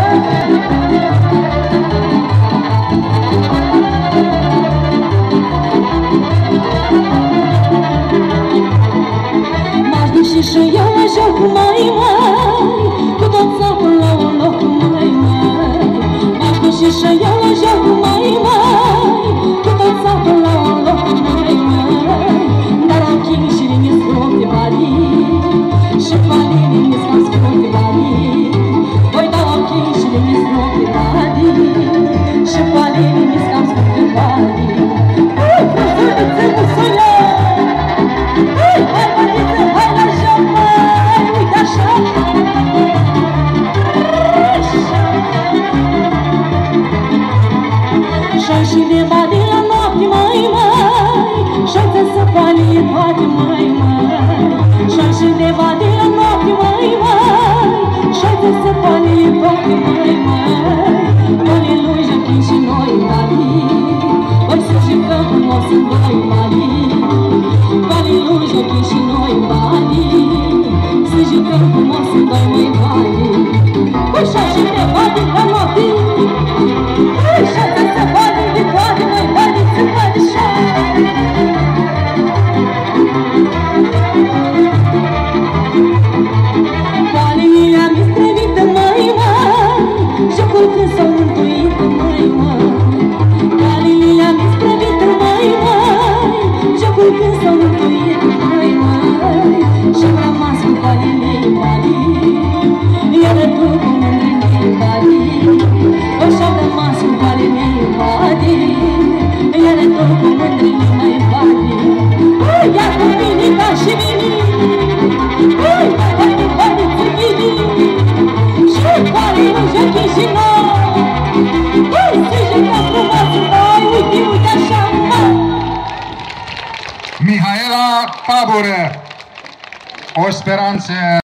Și eu la joc mai cu tot țapul la un loc mai m-aș duce și eu la joc mai cu tot țapul la un loc mai dar ochii și linii scunte bari și palinii mi s-au scunte bari voi da ochii și linii scunte bari și palinii mi s-au scunte bari ui, frăzulițe, musoia ui, hai băniță, hai la joc mai uite așa și de bani la noapte mai și-o să palie toate mai și de bani la noapte mai și-o să palie toate mai aleluia când și noi bani voi să jucăm frumos în doi bani aleluia când și noi bani să jucăm frumos în doi mai bani ușa și de bani la noapte ușa să bani de toate mai bani să bani așa Palinii am istrăvită mai jocul când s-au mântuit mai Palinii am istrăvită mai jocul când s-au mântuit mai și-am rămas cu palinii bani iară tu cu mândrinii bani și-am rămas cu palinii bani iară tu cu mândrinii mai bani ia cu vinica și vini ui, bani, bani, țigini și palinii jochii și noi ui, să jucăm frumos noi uite, uite așa Mihaela Pabur, o speranță